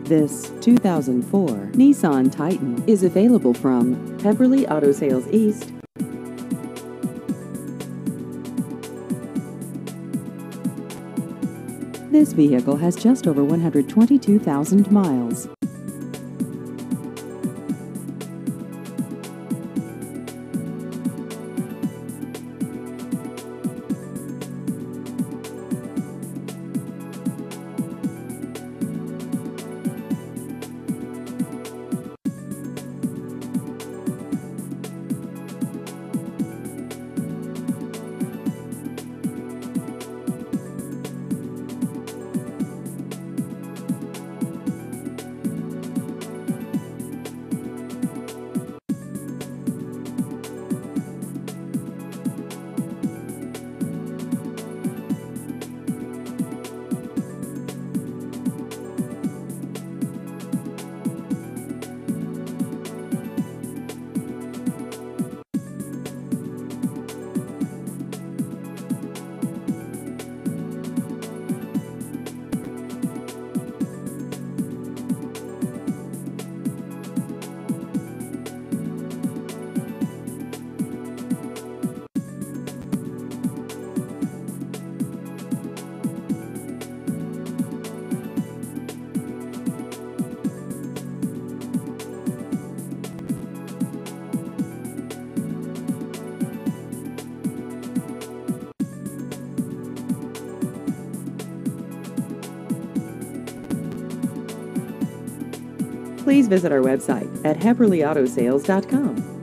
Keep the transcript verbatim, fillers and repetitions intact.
This two thousand four Nissan Titan is available from Pemberley Auto Sales East. This vehicle has just over one hundred twenty-two thousand miles. Please visit our website at Pemberley Auto Sales dot com.